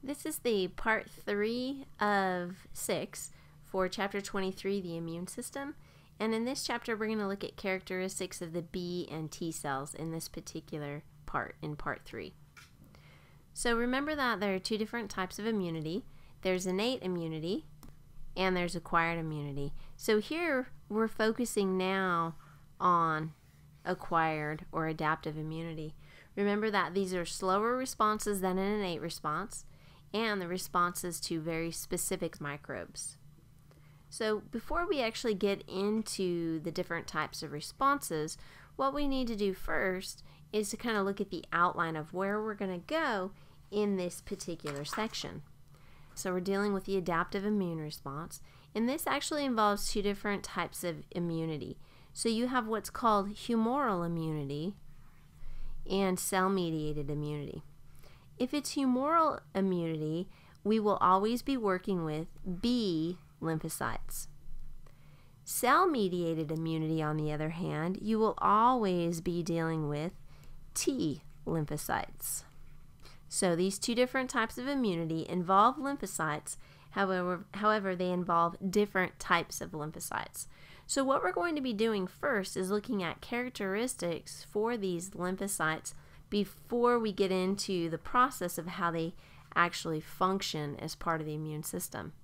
This is the part 3 of 6 for chapter 23, the immune system. And in this chapter, we're going to look at characteristics of the B and T cells in this particular part, in part 3. So remember that there are two different types of immunity. There's innate immunity and there's acquired immunity. So here we're focusing now on acquired or adaptive immunity. Remember that these are slower responses than an innate response, and the responses to very specific microbes. So before we actually get into the different types of responses, what we need to do first is to kind of look at the outline of where we're going to go in this particular section. So we're dealing with the adaptive immune response, and this actually involves two different types of immunity. So you have what's called humoral immunity and cell-mediated immunity. If it's humoral immunity, we will always be working with B lymphocytes. Cell-mediated immunity, on the other hand, you will always be dealing with T lymphocytes. So these two different types of immunity involve lymphocytes, however they involve different types of lymphocytes. So what we're going to be doing first is looking at characteristics for these lymphocytes before we get into the process of how they actually function as part of the immune system.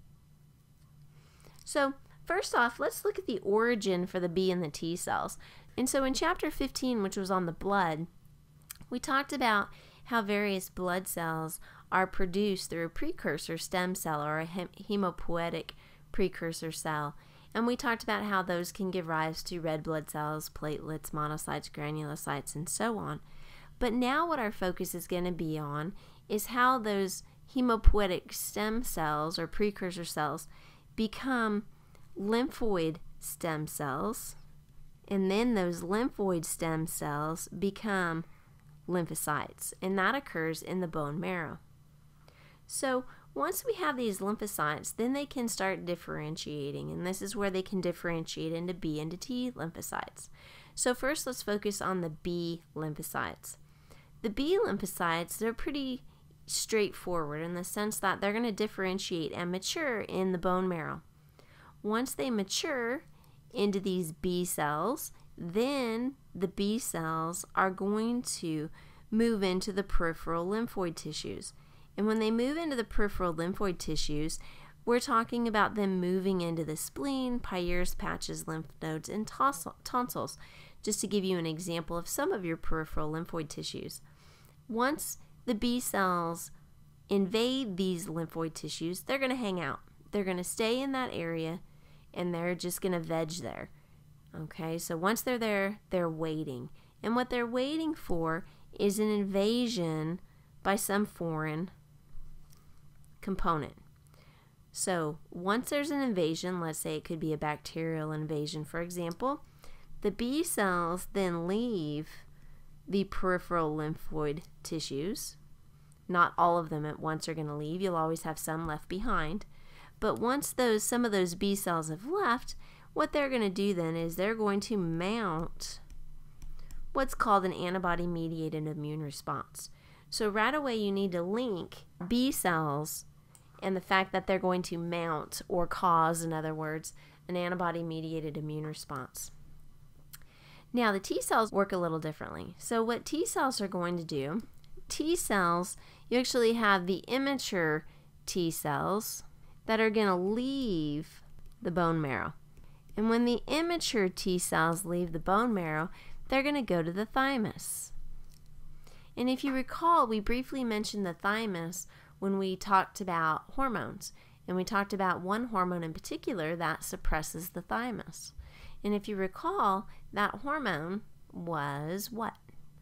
So first off, let's look at the origin for the B and the T cells. And so in chapter 15, which was on the blood, we talked about how various blood cells are produced through a precursor stem cell or a hematopoietic precursor cell. And we talked about how those can give rise to red blood cells, platelets, monocytes, granulocytes, and so on. But now what our focus is going to be on is how those hematopoietic stem cells or precursor cells become lymphoid stem cells, and then those lymphoid stem cells become lymphocytes, and that occurs in the bone marrow. So once we have these lymphocytes, then they can start differentiating, and this is where they can differentiate into B and T lymphocytes. So first let's focus on the B lymphocytes. The B lymphocytes, they're pretty straightforward in the sense that they're going to differentiate and mature in the bone marrow. Once they mature into these B cells, then the B cells are going to move into the peripheral lymphoid tissues. And when they move into the peripheral lymphoid tissues, we're talking about them moving into the spleen, Peyer's patches, lymph nodes, and tonsils, just to give you an example of some of your peripheral lymphoid tissues. Once the B cells invade these lymphoid tissues, they're going to hang out. They're going to stay in that area, and they're just going to veg there. Okay, so once they're there, they're waiting. And what they're waiting for is an invasion by some foreign component. So once there's an invasion, let's say it could be a bacterial invasion, for example, the B cells then leave the peripheral lymphoid tissues. Not all of them at once are going to leave. You'll always have some left behind. But once some of those B cells have left, what they're going to do then is they're going to mount what's called an antibody-mediated immune response. So right away you need to link B cells and the fact that they're going to mount or cause, in other words, an antibody-mediated immune response. Now the T cells work a little differently. So what T cells are going to do, T cells, you actually have the immature T cells that are going to leave the bone marrow. And when the immature T cells leave the bone marrow, they're going to go to the thymus. And if you recall, we briefly mentioned the thymus when we talked about hormones. And we talked about one hormone in particular that suppresses the thymus. And if you recall, that hormone was what?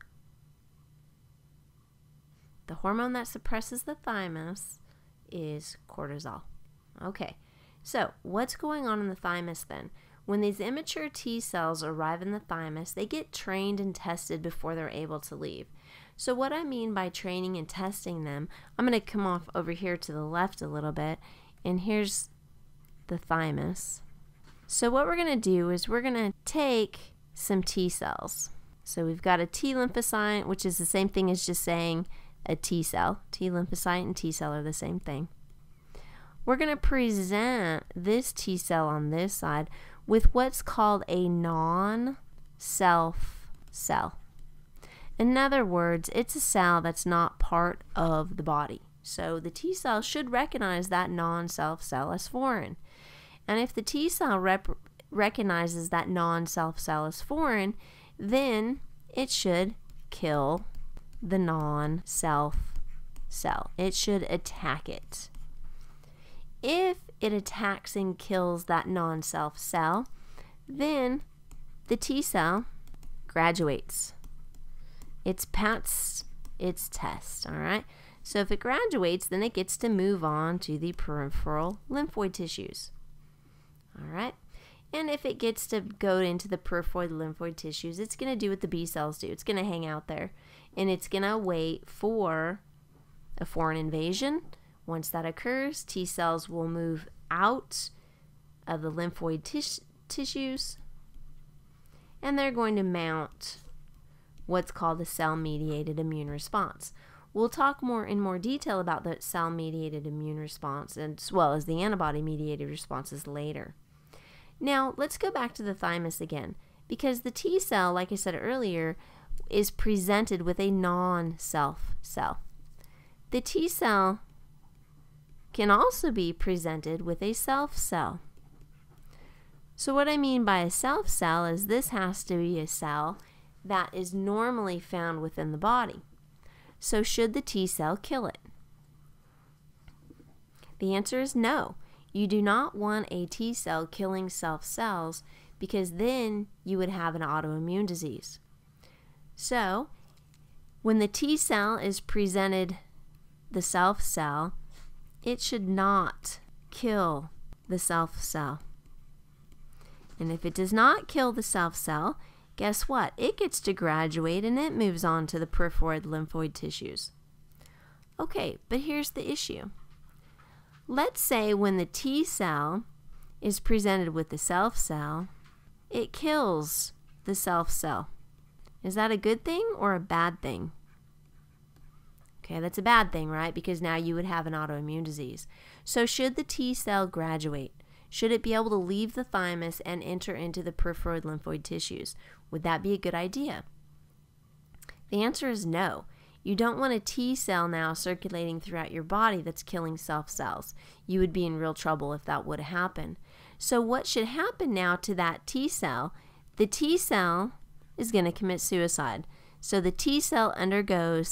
The hormone that suppresses the thymus is cortisol. Okay, so what's going on in the thymus then? When these immature T cells arrive in the thymus, they get trained and tested before they're able to leave. So what I mean by training and testing them, I'm going to come off over here to the left a little bit, and here's the thymus. So what we're going to do is we're going to take some T cells. So we've got a T lymphocyte, which is the same thing as just saying a T cell. T lymphocyte and T cell are the same thing. We're going to present this T cell on this side with what's called a non-self cell. In other words, it's a cell that's not part of the body. So the T cell should recognize that non-self cell as foreign. And if the T cell recognizes that non-self cell as foreign, then it should kill the non-self cell. It should attack it. If it attacks and kills that non-self cell, then the T cell graduates. It's passed its test, all right? So if it graduates, then it gets to move on to the peripheral lymphoid tissues, all right? And if it gets to go into the peripheral lymphoid tissues, it's going to do what the B cells do. It's going to hang out there, and it's going to wait for a foreign invasion. Once that occurs, T cells will move out of the lymphoid tissues, and they're going to mount what's called a cell-mediated immune response. We'll talk in more detail about the cell-mediated immune response as well as the antibody-mediated responses later. Now, let's go back to the thymus again, because the T cell, like I said earlier, is presented with a non-self cell. The T cell can also be presented with a self cell. So what I mean by a self cell is this has to be a cell that is normally found within the body. So should the T cell kill it? The answer is no. You do not want a T cell killing self cells, because then you would have an autoimmune disease. So when the T cell is presented the self cell, it should not kill the self cell. And if it does not kill the self cell, guess what? It gets to graduate and it moves on to the peripheral lymphoid tissues. Okay, but here's the issue. Let's say when the T cell is presented with the self cell, it kills the self cell. Is that a good thing or a bad thing? Okay, that's a bad thing, right? Because now you would have an autoimmune disease. So should the T cell graduate? Should it be able to leave the thymus and enter into the peripheral lymphoid tissues? Would that be a good idea? The answer is no. You don't want a T cell now circulating throughout your body that's killing self cells. You would be in real trouble if that would happen. So what should happen now to that T cell? The T cell is going to commit suicide. So the T cell undergoes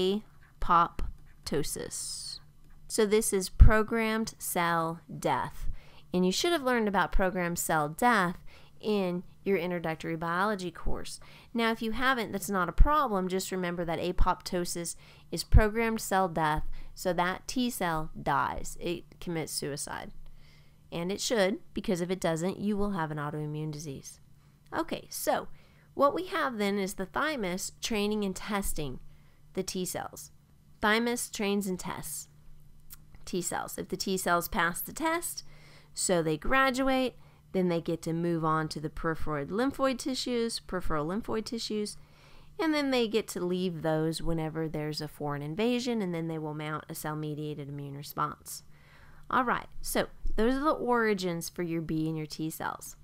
apoptosis. So this is programmed cell death. And you should have learned about programmed cell death in your introductory biology course. Now, if you haven't, that's not a problem. Just remember that apoptosis is programmed cell death, so that T cell dies. It commits suicide. And it should, because if it doesn't, you will have an autoimmune disease. Okay, so what we have then is the thymus training and testing the T cells. Thymus trains and tests T cells. If the T cells pass the test, so they graduate, then they get to move on to the peripheral lymphoid tissues, and then they get to leave those whenever there's a foreign invasion, and then they will mount a cell-mediated immune response. All right, so those are the origins for your B and your T cells.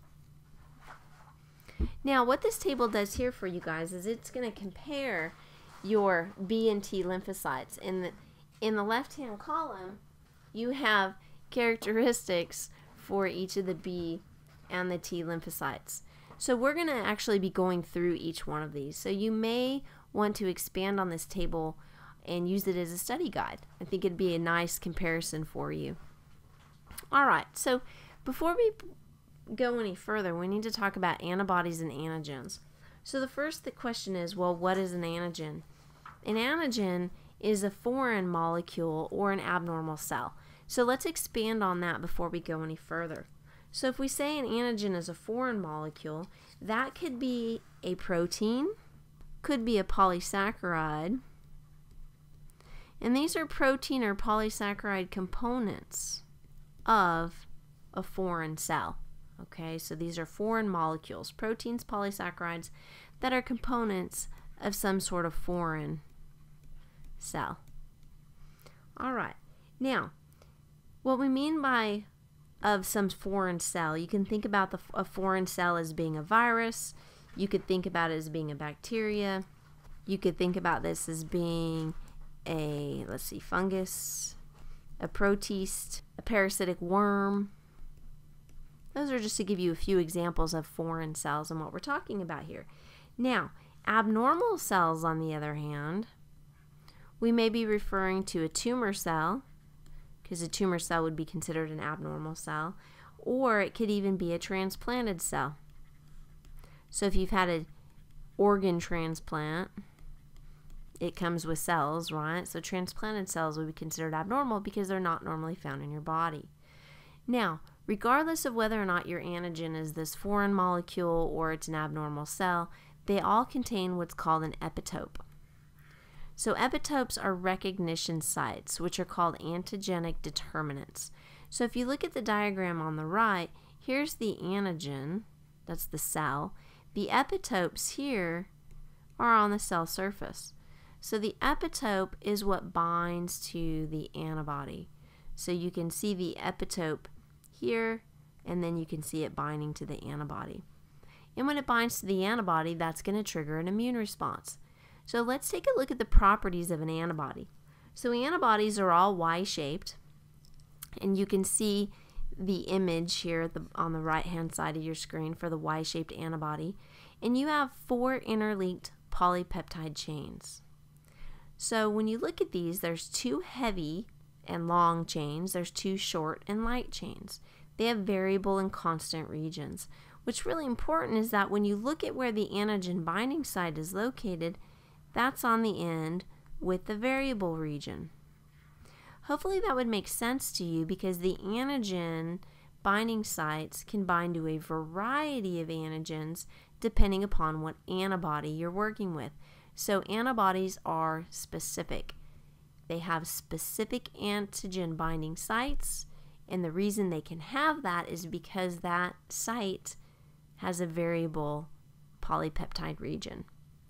Now, what this table does here for you guys is it's going to compare your B and T lymphocytes. In the left-hand column, you have characteristics for each of the B and the T lymphocytes. So we're going to actually be going through each one of these. So you may want to expand on this table and use it as a study guide. I think it'd be a nice comparison for you. All right, so before we go any further, we need to talk about antibodies and antigens. So the first question is, well, what is an antigen? An antigen is a foreign molecule or an abnormal cell. So let's expand on that before we go any further. So if we say an antigen is a foreign molecule, that could be a protein, could be a polysaccharide, and these are protein or polysaccharide components of a foreign cell. Okay, so these are foreign molecules, proteins, polysaccharides, that are components of some sort of foreign cell. All right. Now, what we mean by of some foreign cell, you can think about a foreign cell as being a virus. You could think about it as being a bacteria. You could think about this as being a, let's see, fungus, a protist, a parasitic worm. Those are just to give you a few examples of foreign cells and what we're talking about here. Now, abnormal cells, on the other hand, we may be referring to a tumor cell, because a tumor cell would be considered an abnormal cell, or it could even be a transplanted cell. So if you've had an organ transplant, it comes with cells, right? So transplanted cells would be considered abnormal because they're not normally found in your body. Now, regardless of whether or not your antigen is this foreign molecule or it's an abnormal cell, they all contain what's called an epitope. So epitopes are recognition sites, which are called antigenic determinants. So if you look at the diagram on the right, here's the antigen, that's the cell. The epitopes here are on the cell surface. So the epitope is what binds to the antibody. So you can see the epitope here, and then you can see it binding to the antibody. And when it binds to the antibody, that's going to trigger an immune response. So let's take a look at the properties of an antibody. So antibodies are all Y-shaped, and you can see the image here on the right-hand side of your screen for the Y-shaped antibody. And you have 4 interlinked polypeptide chains. So when you look at these, there's 2 heavy and long chains. There's 2 short and light chains. They have variable and constant regions. What's really important is that when you look at where the antigen binding site is located, that's on the end with the variable region. Hopefully that would make sense to you, because the antigen binding sites can bind to a variety of antigens depending upon what antibody you're working with. So antibodies are specific. They have specific antigen binding sites, and the reason they can have that is because that site has a variable polypeptide region.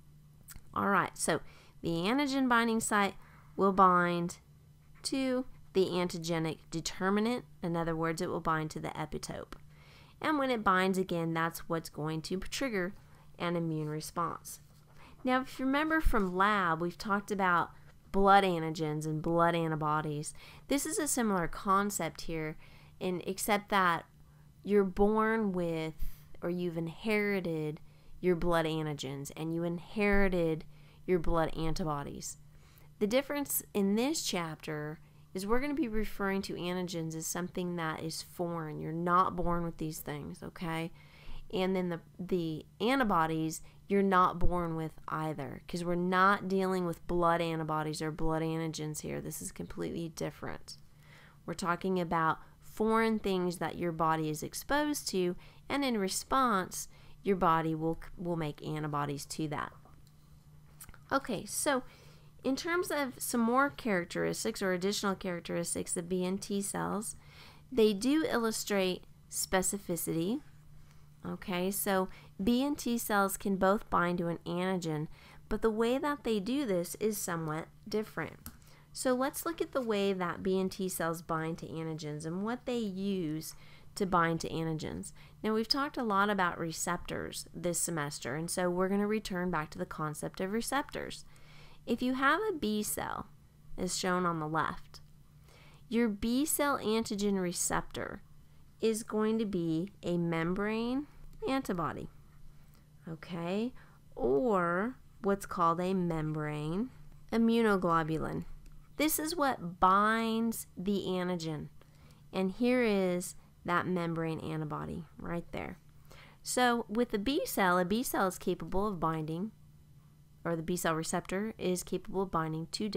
All right, so the antigen binding site will bind to the antigenic determinant. In other words, it will bind to the epitope. And when it binds again, that's what's going to trigger an immune response. Now, if you remember from lab, we've talked about blood antigens and blood antibodies. This is a similar concept here, except that you're born with, or you've inherited your blood antigens, and you inherited your blood antibodies. The difference in this chapter is we're going to be referring to antigens as something that is foreign. You're not born with these things, okay? And then the antibodies, you're not born with either, because we're not dealing with blood antibodies or blood antigens here. This is completely different. We're talking about foreign things that your body is exposed to, and in response, your body will make antibodies to that. Okay, so in terms of some more characteristics or additional characteristics of B and T cells, they do illustrate specificity. Okay, so B and T cells can both bind to an antigen, but the way that they do this is somewhat different. So let's look at the way that B and T cells bind to antigens and what they use to bind to antigens. Now, we've talked a lot about receptors this semester, and so we're going to return back to the concept of receptors. If you have a B cell, as shown on the left, your B cell antigen receptor is going to be a membrane antibody, okay, or what's called a membrane immunoglobulin. This is what binds the antigen, and here is that membrane antibody right there. So with the B cell, a B cell is capable of binding, or the B cell receptor is capable of binding two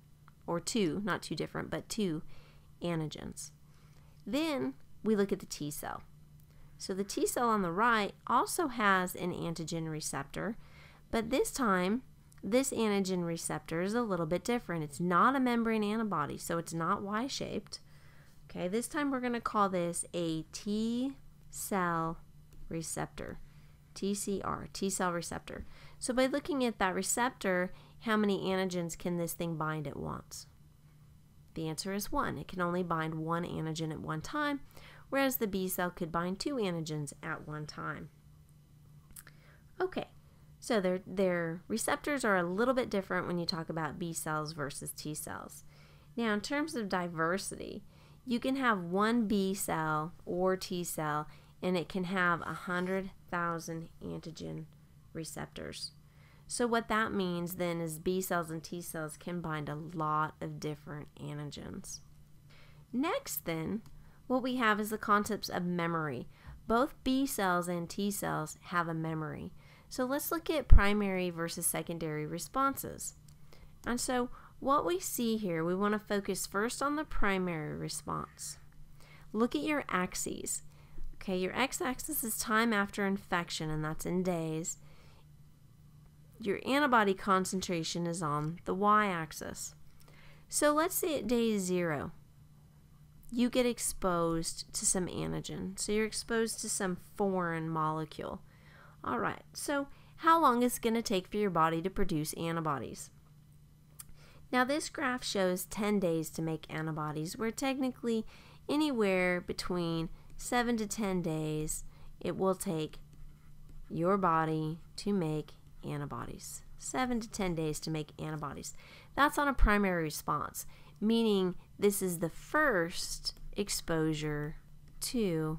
antigens. Then we look at the T cell. So the T cell on the right also has an antigen receptor, but this time this antigen receptor is a little bit different. It's not a membrane antibody, so it's not Y-shaped. Okay, this time we're going to call this a T cell receptor, TCR, T cell receptor. So by looking at that receptor, how many antigens can this thing bind at once? The answer is 1. It can only bind one antigen at one time, whereas the B cell could bind 2 antigens at one time. Okay, so their receptors are a little bit different when you talk about B cells versus T cells. Now, in terms of diversity, you can have one B cell or T cell, and it can have 100,000 antigen receptors. So what that means then is B cells and T cells can bind a lot of different antigens. Next then, what we have is the concepts of memory. Both B cells and T cells have a memory. So let's look at primary versus secondary responses. And so what we see here, we want to focus first on the primary response. Look at your axes. Okay, your x-axis is time after infection, and that's in days. Your antibody concentration is on the y-axis. So let's say at day 0, you get exposed to some antigen. So you're exposed to some foreign molecule. All right, so how long is it going to take for your body to produce antibodies? Now this graph shows 10 days to make antibodies, where technically anywhere between 7 to 10 days it will take your body to make antibodies. 7 to 10 days to make antibodies. That's on a primary response, meaning this is the first exposure to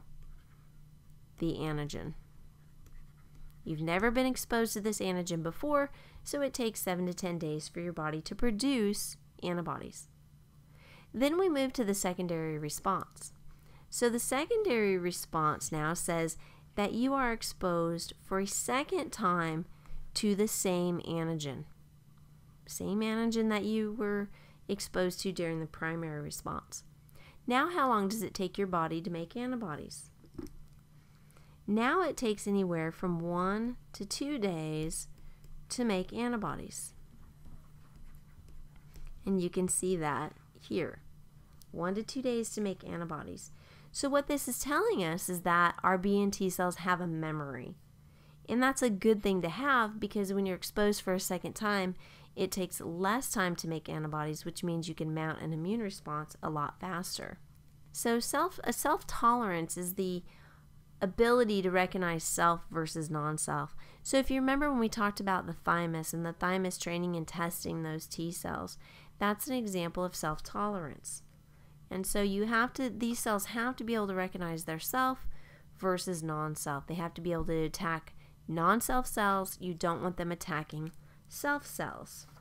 the antigen. You've never been exposed to this antigen before, so it takes 7 to 10 days for your body to produce antibodies. Then we move to the secondary response. So the secondary response now says that you are exposed for a second time to the same antigen. Same antigen that you were exposed to during the primary response. Now how long does it take your body to make antibodies? Now it takes anywhere from 1 to 2 days to make antibodies. And you can see that here. 1 to 2 days to make antibodies. So what this is telling us is that our B and T cells have a memory. And that's a good thing to have, because when you're exposed for a second time, it takes less time to make antibodies, which means you can mount an immune response a lot faster. So a self-tolerance is the ability to recognize self versus non-self. So if you remember when we talked about the thymus and the thymus training and testing those T cells, that's an example of self-tolerance. And so these cells have to be able to recognize their self versus non-self. They have to be able to attack non-self cells. You don't want them attacking self cells.